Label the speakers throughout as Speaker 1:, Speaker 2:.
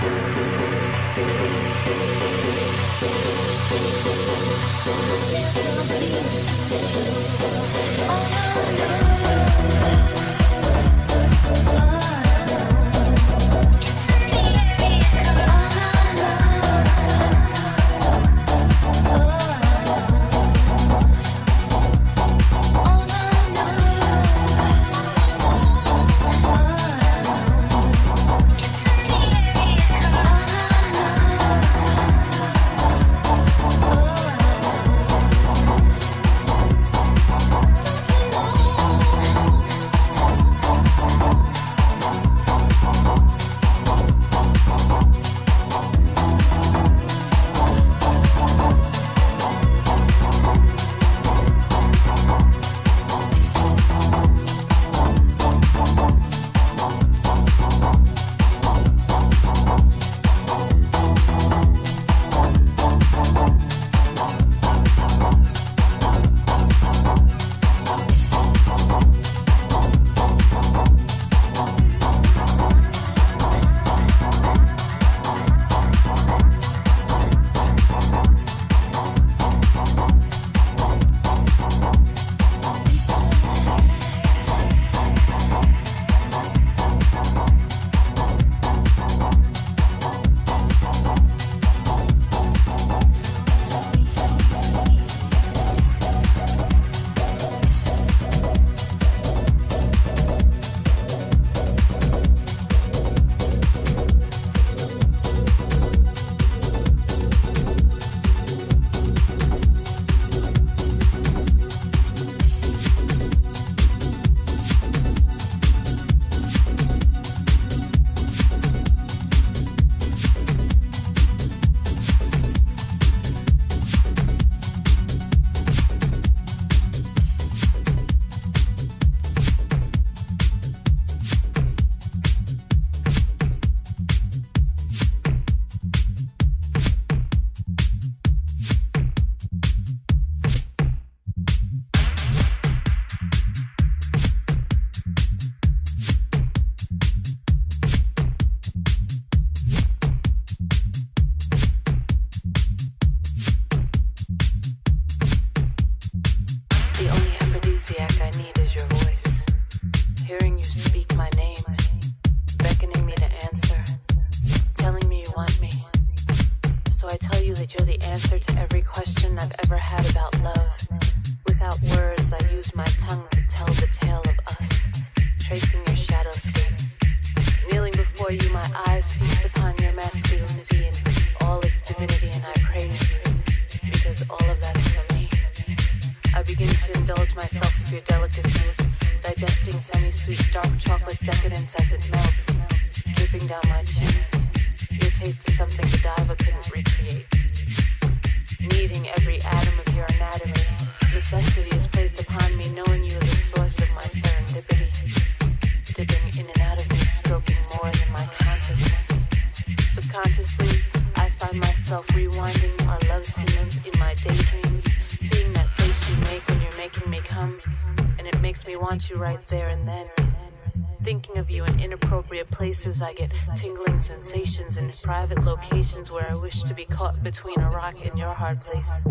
Speaker 1: Places I get tingling sensations in private locations where I wish to be caught between a rock and your hard place.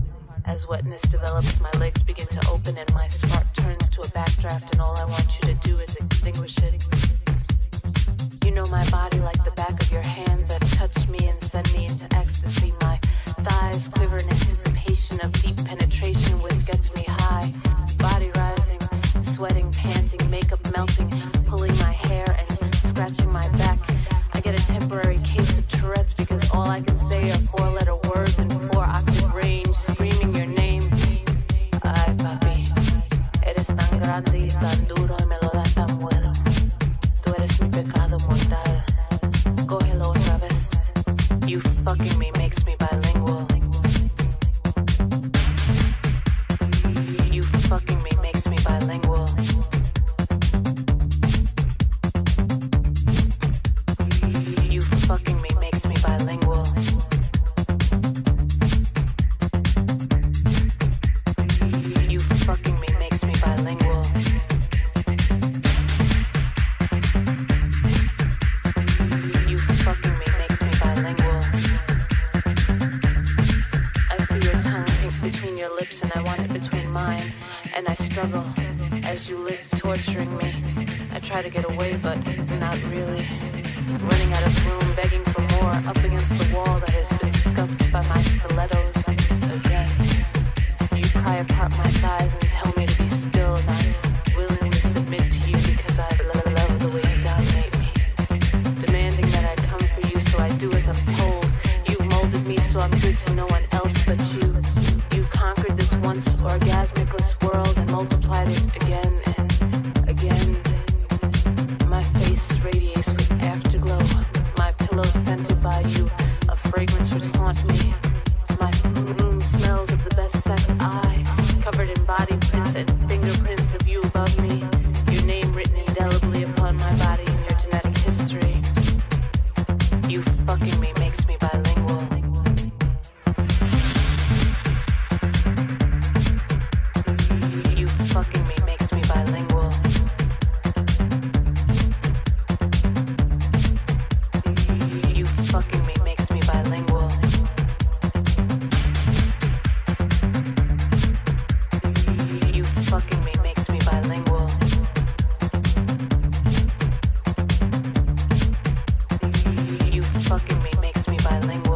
Speaker 1: As wetness develops, my legs begin to open and my spark turns to a backdraft, and all I want you to do is extinguish it. You know my body like the back of your hands that touch me and send me into ecstasy. My thighs quiver in anticipation of deep penetration, which gets me high. Body rising, sweating, panting, makeup melting, pulling my hair and scratching my back. I get a temporary case of Tourette's because all I can say are 4-letter words in 4-octave range, screaming your name. Ay, papi, eres tan grande y tan duro y me lo das tan bueno. Tú eres mi pecado mortal. Cógelo otra vez. You fucking me makes me bilingual. You fucking me makes me bilingual. Fucking me makes me bilingual. You fucking me makes me bilingual. You fucking me and I struggle as you lick, torturing me. I try to get away, but not really. Running out of room, begging for more, up against the wall that has been scuffed by my stilettos. Again, you pry apart my thighs and tell me to be still, and I willingly submit to you because I love the way you dominate me. Demanding that I come for you, so I do as I'm told. You've molded me so I'm good to no one else but you. You conquered this once orgasmicless world and multiplied it again and again. My face radiates with afterglow. My pillow scented by you. A fragrance would haunt me. My room smells of the best sex. I, covered in body prints and fingerprints of you above me. Your name written indelibly upon my body and your genetic history. You fucking me makes me bilingual. You fucking me makes me bilingual. You fucking me makes me bilingual. You fucking me makes me bilingual. You fucking me makes me bilingual.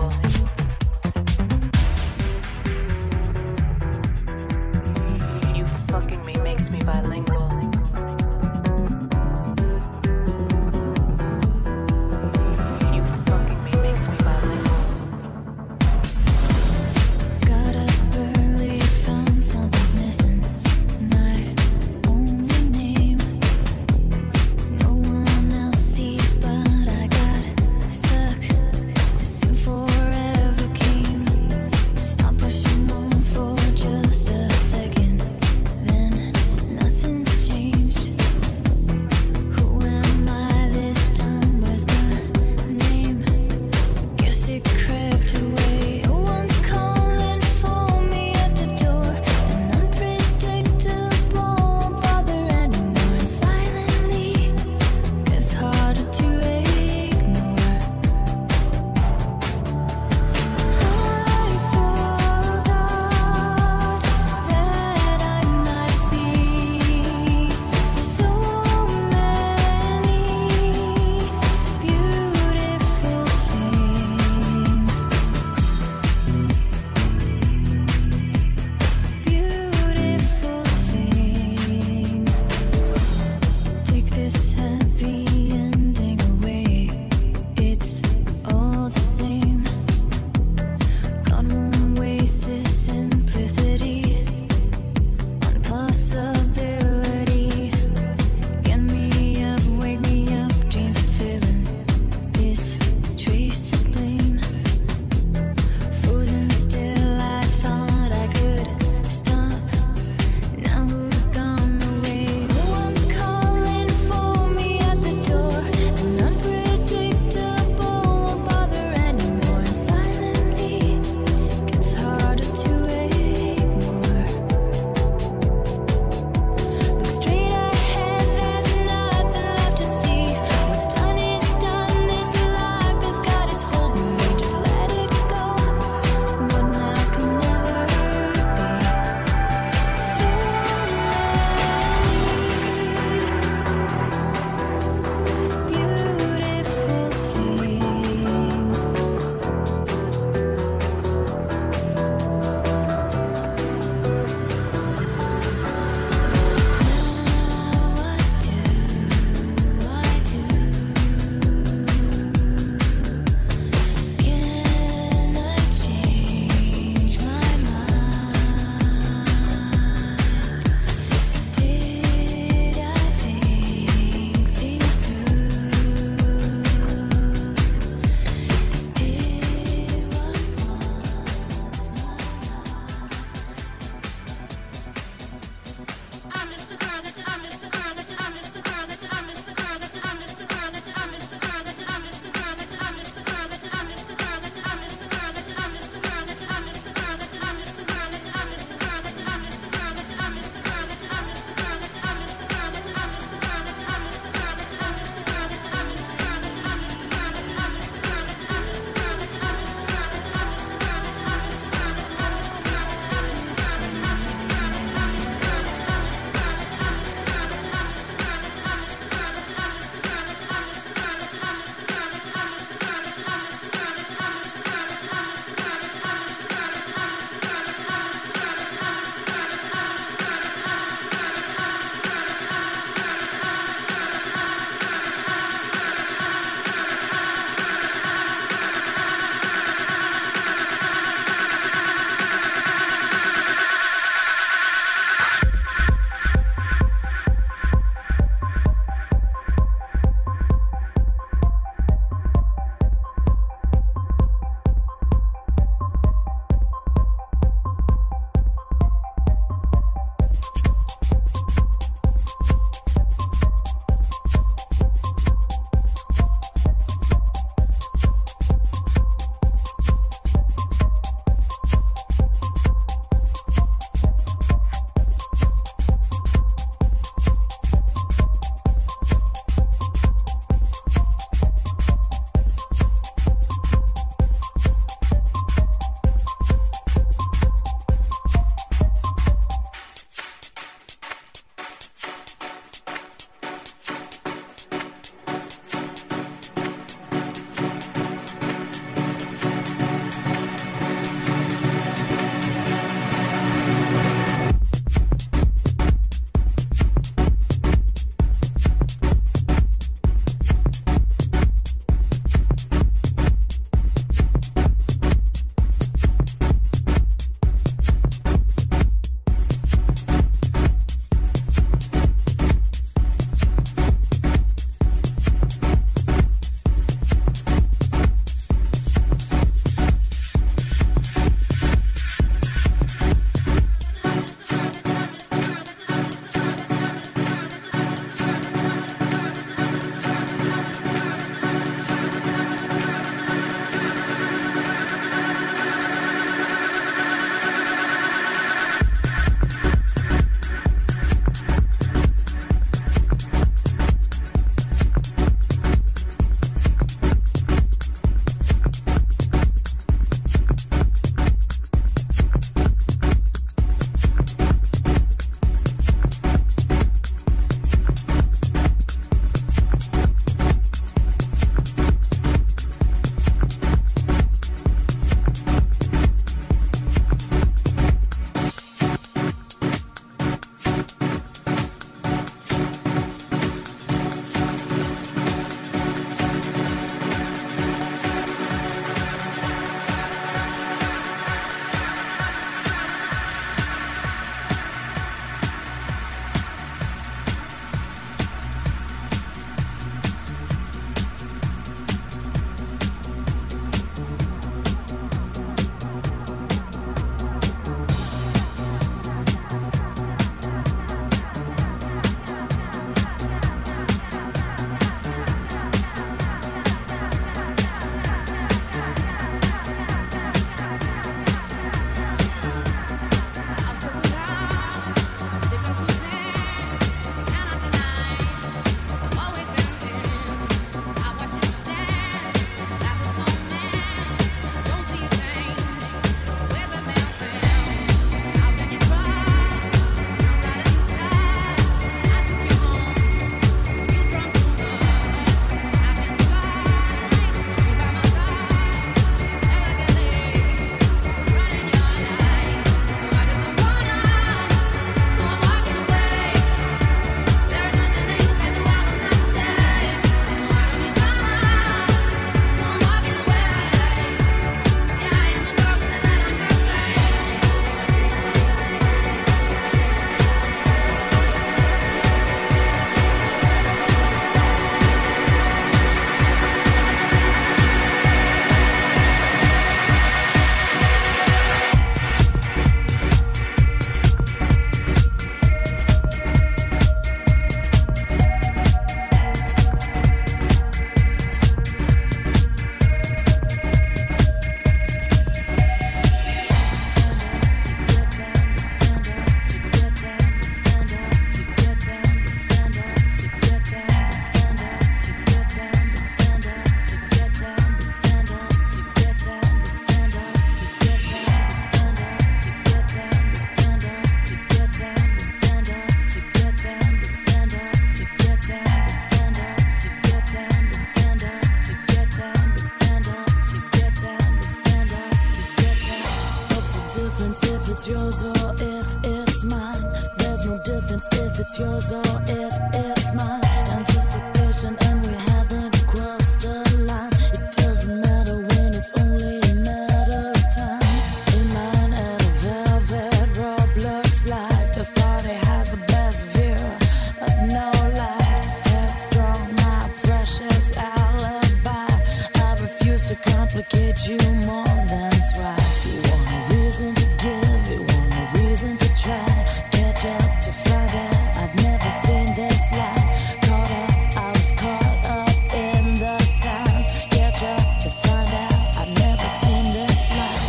Speaker 2: it's yours or if it's mine. There's no difference if it's yours or if it's mine. Anticipation and we haven't crossed a line. It doesn't matter when it's only a matter of time. In line at a velvet Roblox life. This party has the best view of no life. Headstrong, my precious alibi. I refuse to complicate you more than twice. You want a reason to give, you want a reason to try. Catch up to find out I've never seen this light. Caught up, I was caught up in the times. Catch up to find out I've never seen this light.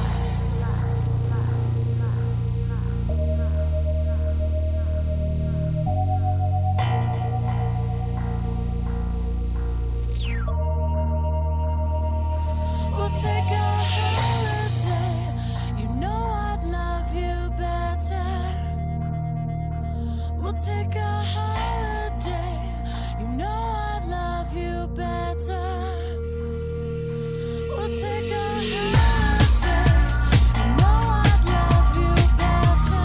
Speaker 2: We'll take a holiday. You know I'd love you better. We'll take a holiday. You know I'd love you better. We'll take a holiday. You know I'd love you better.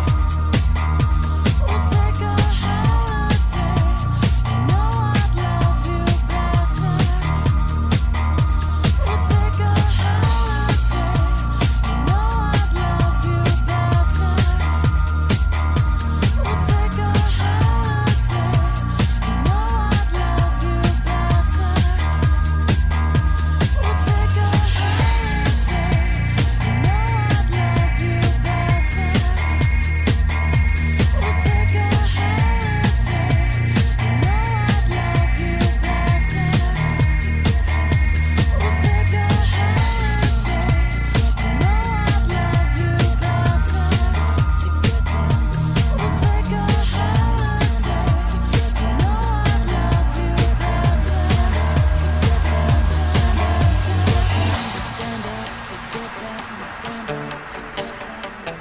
Speaker 2: We'll take a holiday. You know I'd love you better. We'll take a holiday. You know I'd love you better. We'll take a holiday. You know I'd love you better. We'll take a holiday. You know I'd love you better. We'll take a holiday. You know I'd love you better. We'll take a holiday. You know I'd love you better. We'll take a holiday. You know I'd love you better. Stand up to get down, stand up to get down,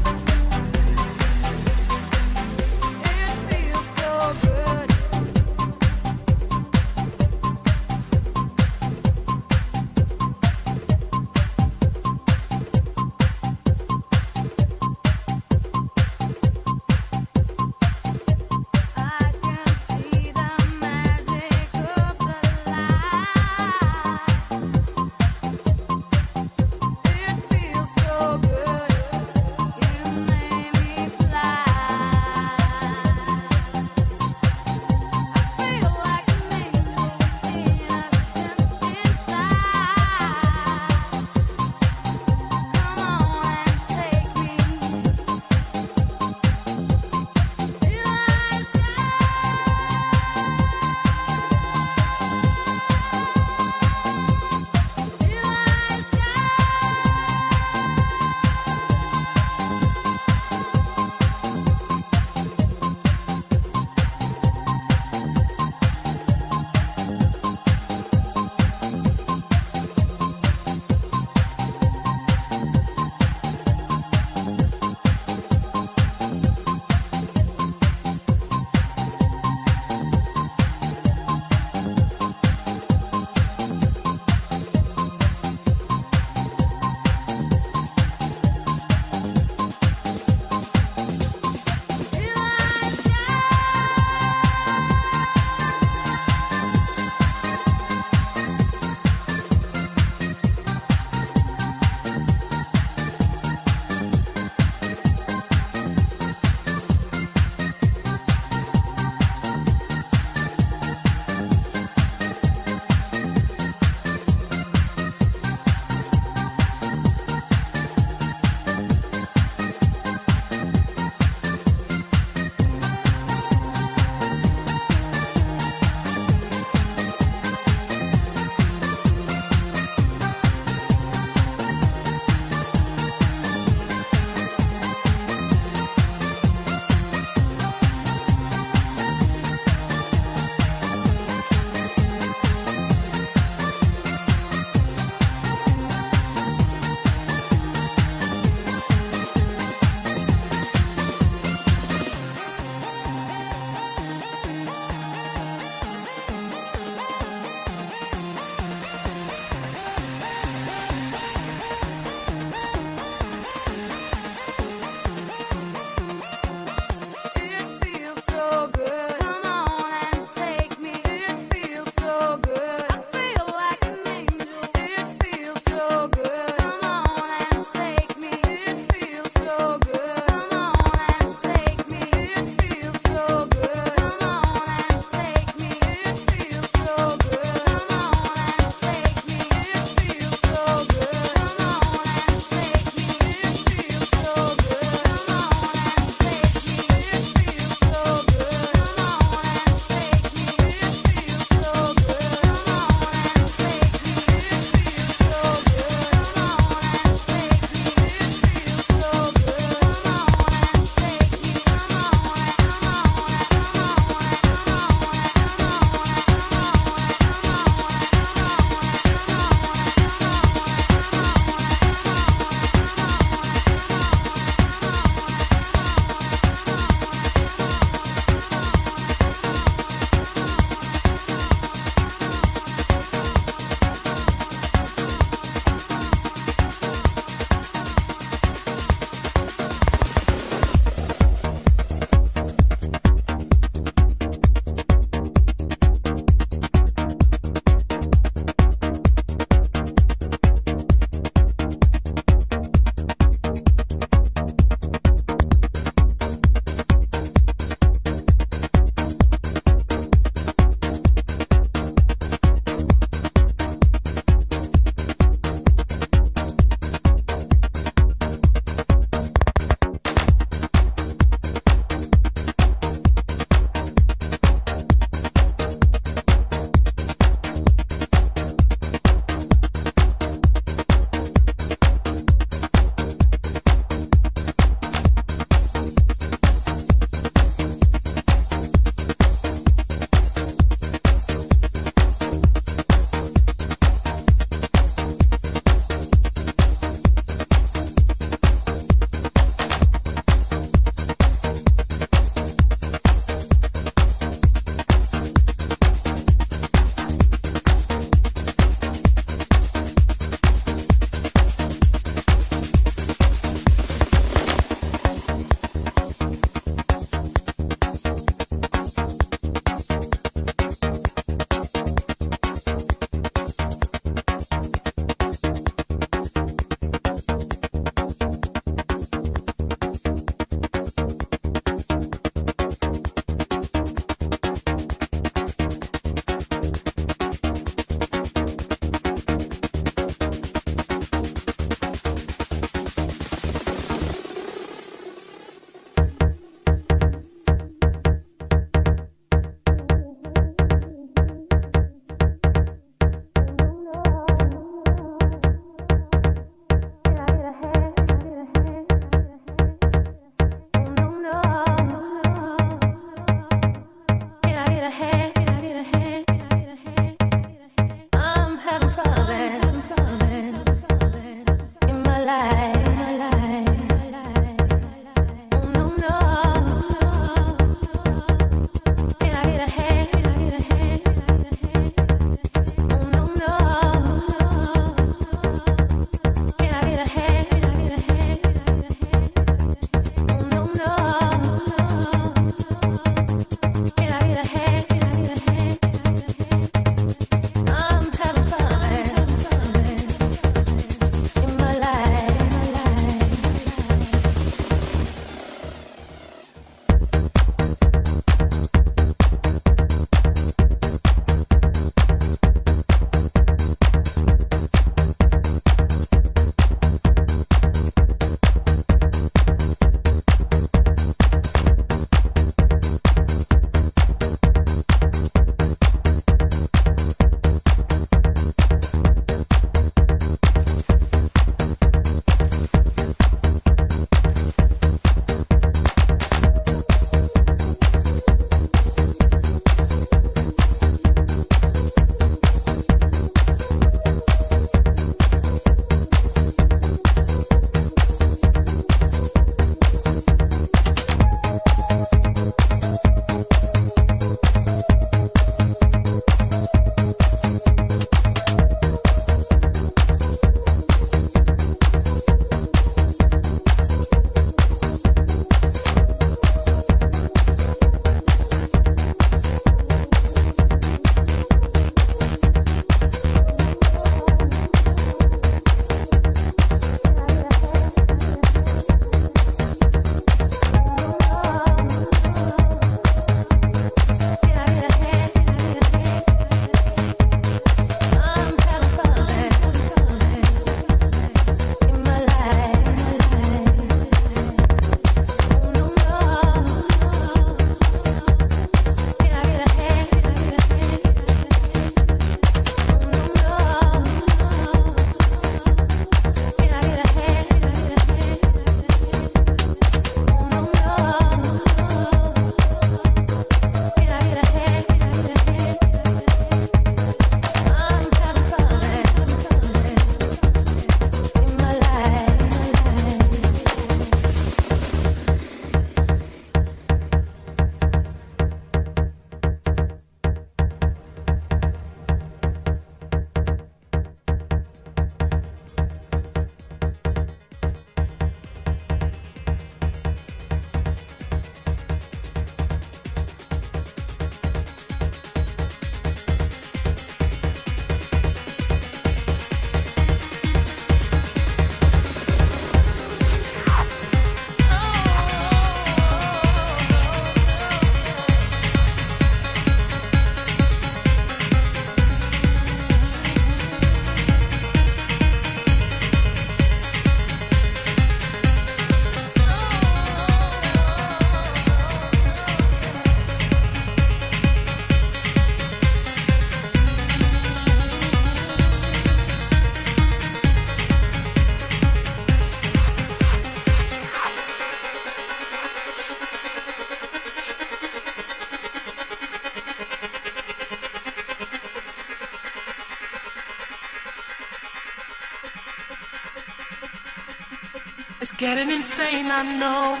Speaker 3: Getting insane, I know.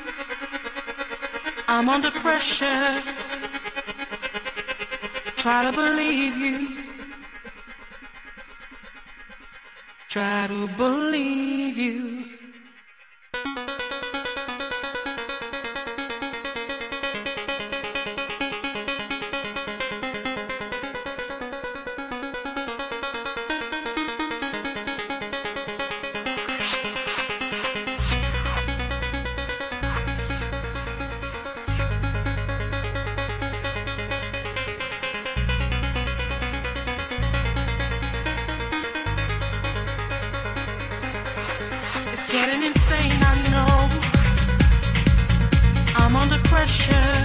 Speaker 3: I'm under pressure. Try to believe you. Try to believe you. It's getting insane, I know. I'm under pressure.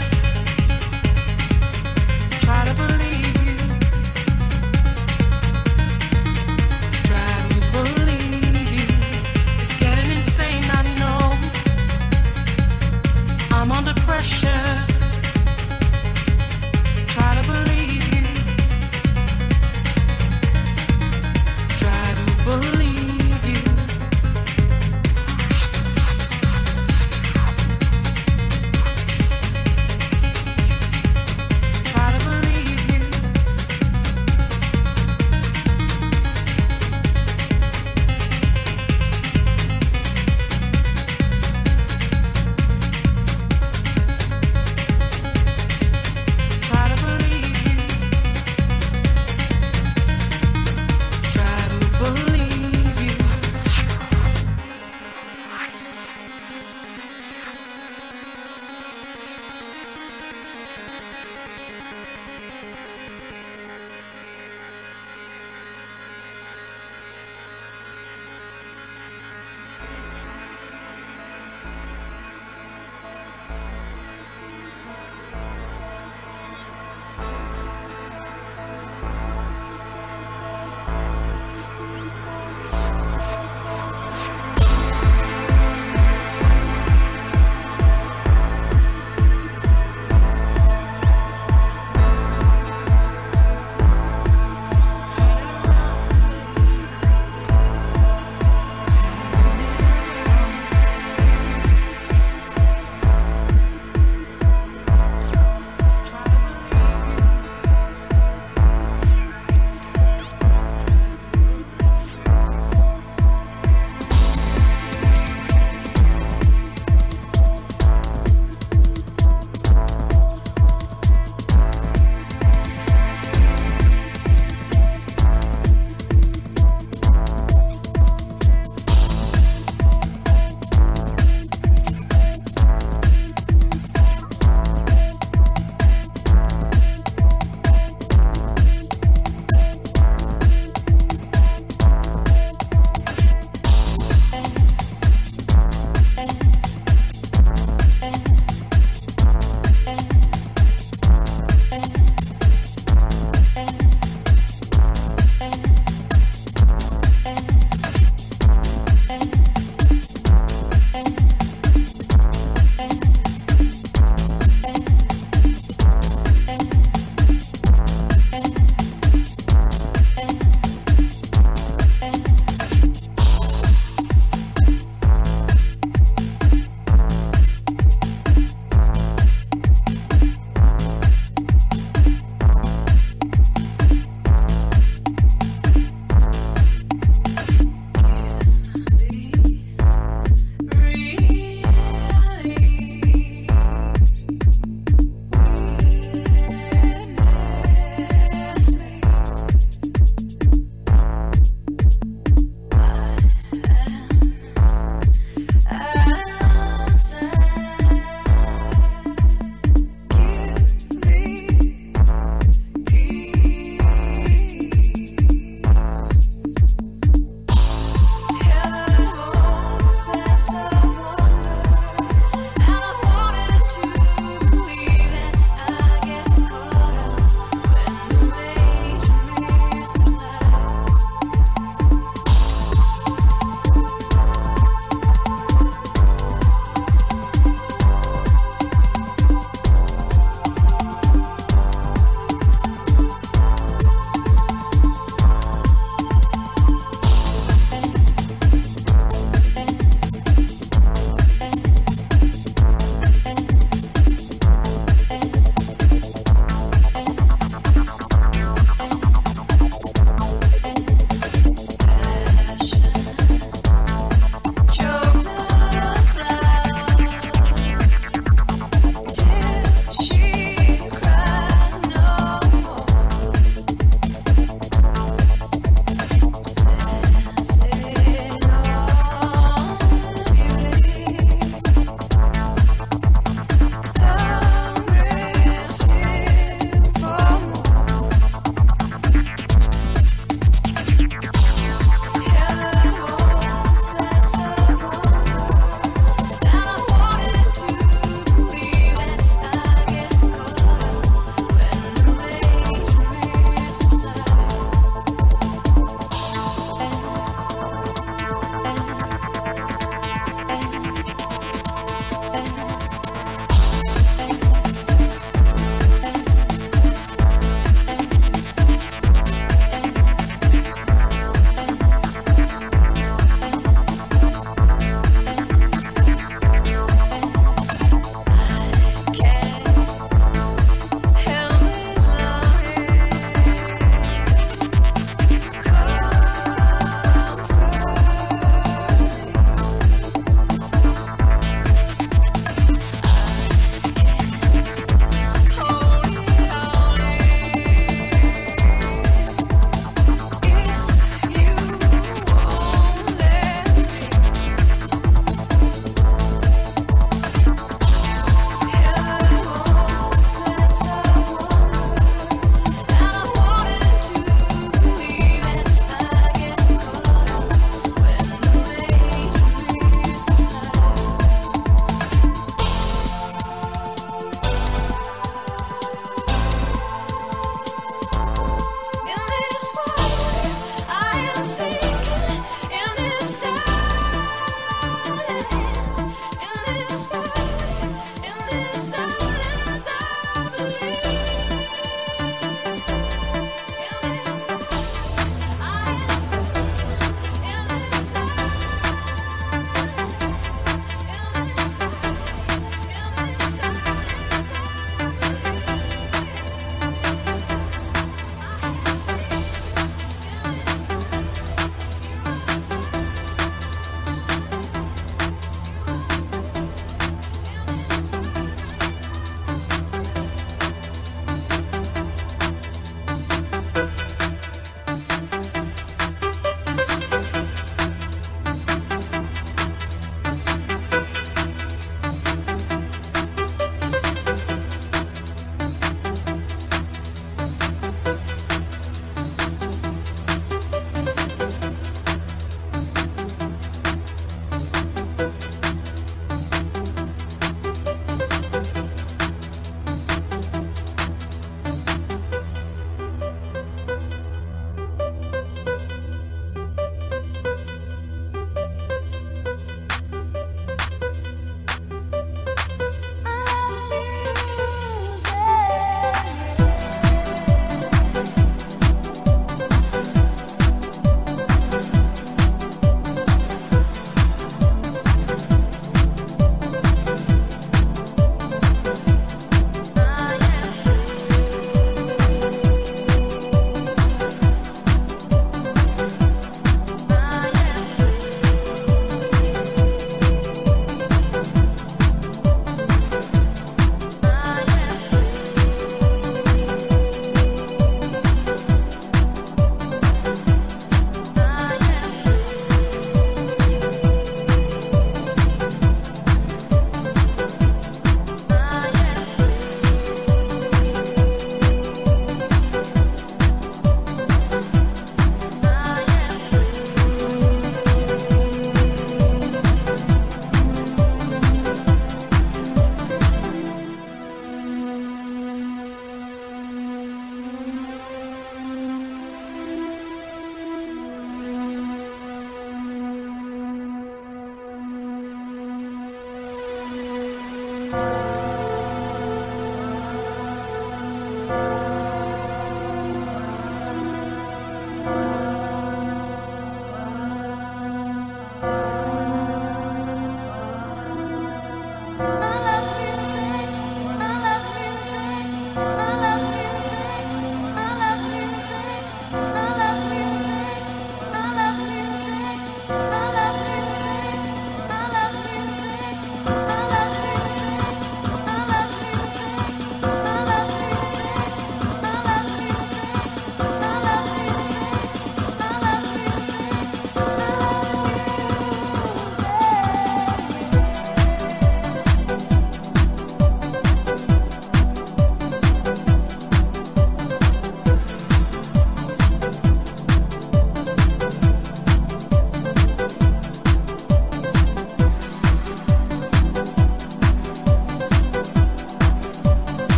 Speaker 3: Try to believe you. Try to believe you. It's getting insane, I know. I'm under pressure. Try to believe you. Try to believe.